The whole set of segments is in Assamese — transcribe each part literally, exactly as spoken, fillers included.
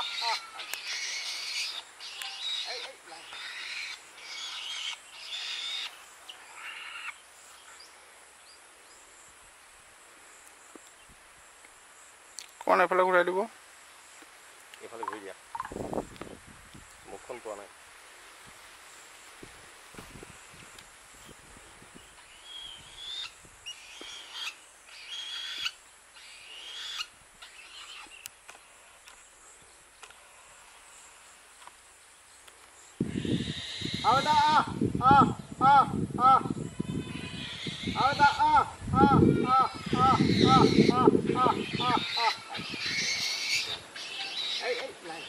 কোন এফালে ঘূৰাই দিব এফালে ঘূৰি দিয়া মুখখন পোৱা নাই Ada ah ah ah ah Ada ah ah ah ah ah ah ah ah ah Ei ei lại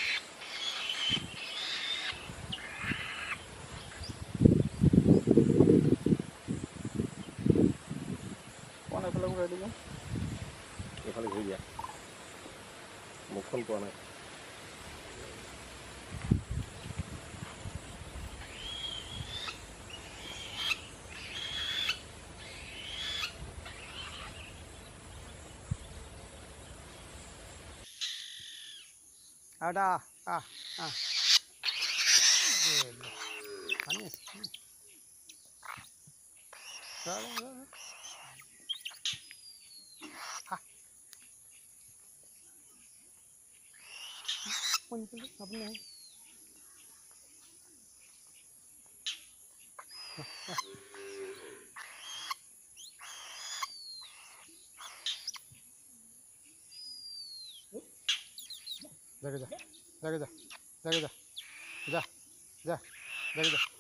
কোন এফালে ঘূৰাই দিব এফালে ঘূৰি দিয়া মুখখন পোৱা নাই Ada ah ah Panis Salah Ah Pun pun apa ni Jaga, jaga, jaga, jaga, jaga, jaga, jaga, jaga, jaga.